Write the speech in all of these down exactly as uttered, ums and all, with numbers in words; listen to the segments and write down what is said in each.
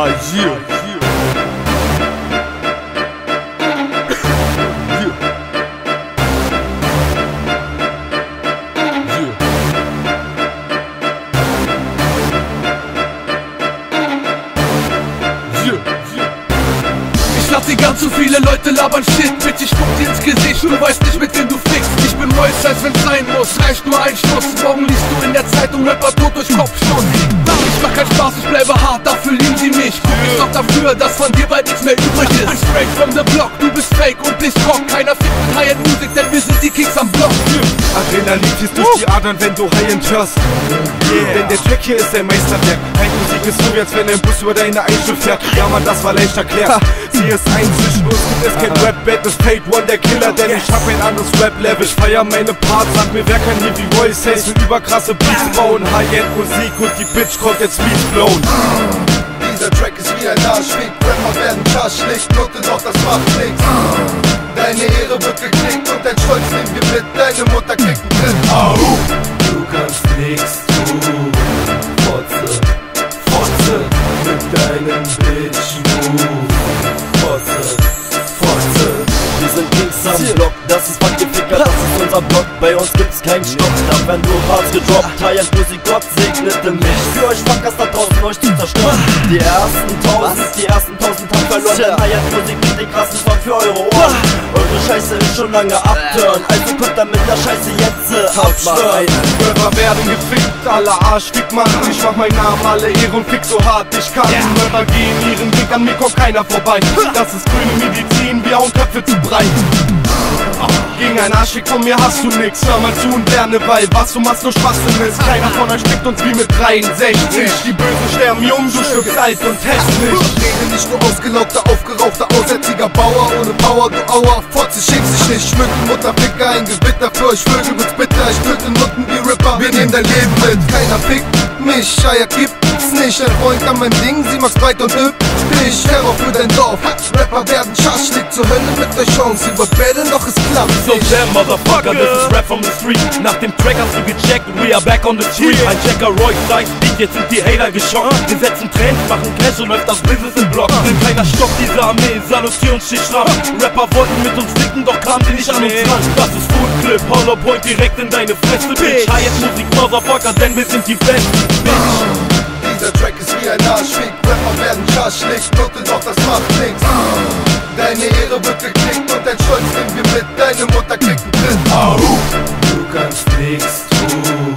yeah. Ich lass dir ganz so viele Leute labern Shit, Bitch, ich guck dir ins Gesicht, du weißt nicht, mit wem du fickst. Ich bin Royce, als wenn's sein muss, reicht nur ein Schluss. Morgen liest du in der Zeitung Rapper tot durch Kopfschuss. Ich mach keinen Spaß, ich bleibe hart, dafür lieben sie mich. Guck ich doch dafür, dass von dir bald nichts mehr übrig ist. I'm straight from the block, du bist fake und nicht rock. Keiner fickt mit High-End Musik, denn wir sind die Kings am Block. Adrenalin fließt durch die Adern, wenn du High-End hörst. Yeah. Denn der Track hier ist ein Meisterwerk. Deine Musik ist so, wie als wenn ein Bus über deine Einschrift fährt. Ja man, das war leicht erklärt. Sie ist eins zwischen uns, gibt es kein Rap-Battle, ist Fate One der Killer. Denn ich hab ein anderes Rap-Level, ich feier meine Parts. Sag mir, wer kann hier wie Royce Hayes mit überkrasse Beats bauen? High-End Musik und die Bitch kommt jetzt Beats blown. Dieser Track ist wie ein Arschfick, Rapper werden Schaschlik, Note doch, das macht nix. Deine Ehre wird geknickt und dein Stolz nehmen wir mit, deine Mutter kriegt einen Tritt. Au! Du kannst nix tun, Fotze, Fotze, mit deinem Bitch-Move. Fotze, Fotze, wir sind Kings am Block, das ist Fuck Ficker, das ist unser Block, bei uns gibt's keinen Stopp, da werden nur Parts gedroppt, High-End Musik, Gott segnete mich, für euch Fuckers da draußen, euch zu zerstören. Die ersten tausend, die ersten tausend haben verloren, denn High-End Musik ist den krassen Song für eure Ohren. Eure Scheiße ist schon lange abturn, also könnt ihr mit der Scheiße jetzt äh, abschwören. Rapper werden gefickt, alle Arschfick machen. Ich mach meinen Namen, alle Ehre und fick so hart ich kann. Rapper gehen ihren Weg, an mir kommt keiner vorbei. Das ist grüne Medizin, wir hauen Köpfe zu breit. Gegen ein Arschfick von mir hast du nix, hör mal zu und lerne, weil was du machst nur Schwachsinn ist. Keiner von euch spickt uns wie mit dreiundsechzig. Die Bösen sterben jung, du stirbst alt und hässlich. Ich rede nicht nur ausgelaugter, aufgerauchter, aussätziger Bauer. Ohne Power, du Auer, Fotze, schämst dich nicht. Schmücken Mutterficker, ein Gewitter für euch Vögel wird's bitter. Ich töte Nutten wie Ripper, wir nehmen dein Leben mit. Keiner fickt mich, Eier gibt's nicht. Ein Freund an meinem Ding, sie macht's breit und hübsch. Ich Terror für dein Dorf, Rapper werden Schaschlik zur Hölle mit der Chance. Über Bälle noch es klappt. So damn motherfucker, this is rap from the street. Nach dem Track hast du gecheckt, we are back on the street. Ein Checker Royce Dice Beat, jetzt sind die Hater geschockt. Wir setzen Trends, machen Cash und läuft das Business im Block. Sind keiner Stopp dieser Armee, salutieren steht stramm. Rapper wollten mit uns ficken, doch kamen die nicht an uns ran. Das ist Food Clip, Hollow Point direkt in deine Fresse, Bitch. High-End Musik, Motherfucker, denn wir sind die Besten, Bitch. Dieser Track ist wie ein Arschfick, Rapper werden Schaschlik, Note doch, das macht nix. Deine Ehre wird geknickt und dein Stolz nehmen wir mit, deine Mutter kriegt einen Tritt. Au! Du kannst nix tun,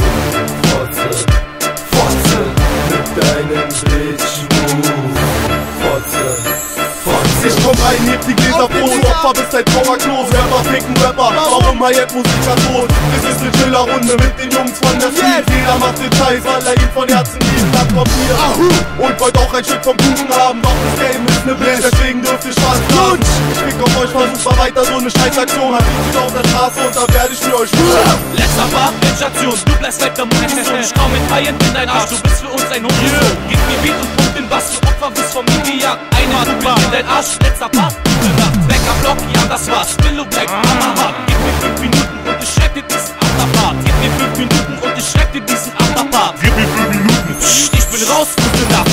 Fotze, Fotze, mit deinem Bitch-Move. Fotze, Fotze. Ich komm rein, heb die Gläser Brot, Opfer bis dein Trauerklos. Rapper ficken Rapper, warum High-End Musiker tot? Das ist ne Chillerrunde mit den Jungs von der Street. Jeder macht den Scheiß, weil er ihn von Herzen liebt. Blatt Papier und wollt auch ein Stück vom Kuchen haben. Doch das Game ist ne Bitch, deswegen dürft ihr Spaß haben. Ich fick auf euch, versucht mal weiter so ne Scheißaktion. Hat ich wieder auf der Straße und dann werde ich für euch schwören. Letzter Part, Station, du bleibst weiter Munition. Ich komm mit High-End in dein Arsch, du bist für uns ein Hurensohn. Gib mir Beat und Punkt den Bass, du Opfer bist von mir gejagt. Eine Kugel in dein Arsch, letzter Part, gute Nacht. Wecker Block, ja das war's, Willow Black, hammerhart. Gib mir fünf Minuten und ich schreib dir diesen Afterpart. Gib mir fünf Minuten und ich schreib dir diesen Afterpart. Gib mir fünf Minuten, ich bin raus, gute Nacht.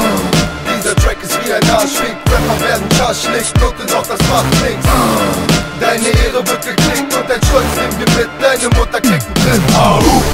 Dieser Track ist wie ein Arschfick, Rapper werden Schaschlik, Note doch, das macht nix. Deine Ehre wird geknickt und dein Stolz nehmen wir mit, deine Mutter kriegt einen Tritt. Au!